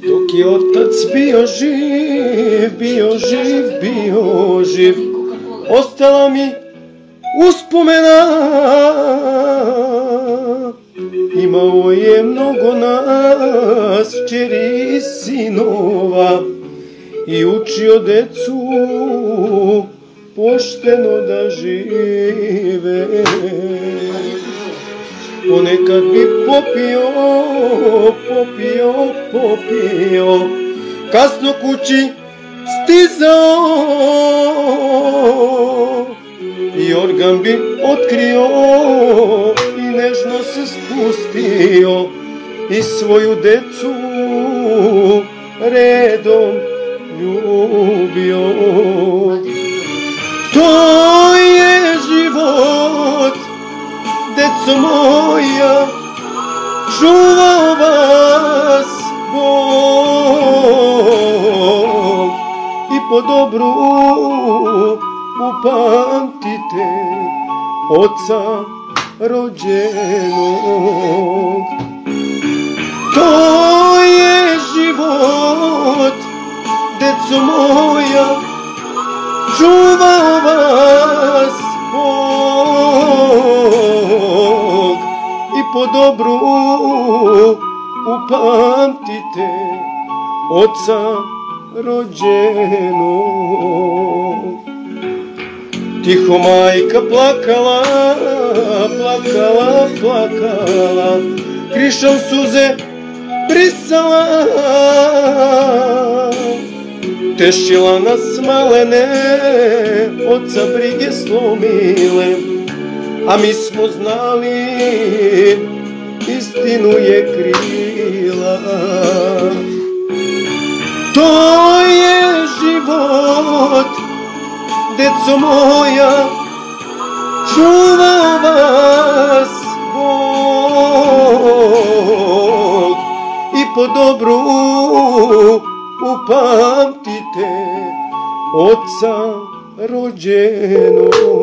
Dok je otac bio živ, ostala mi uspomena. Imao je mnogo nas, kćeri i sinova, i učio decu pošteno da žive. Ponekad bi popio, kasno kući stizao, i organ bi otkrio i nežno se spustio, i svoju decu redom ljubio. To je život, deco moja, čuvao vas Bog, i po dobru upamtite oca rođenog. To je život, deco moja, čuvao vas Bog, i po dobru upamtite oca rođenog. Tiho majka plakala, krišom suze brisala, tešila nas malene, oca brige slomile, a mi smo znali, istinu je krila. To je život, deco moja, čuvao vas Bog, i po dobru upamtite oca rođenog.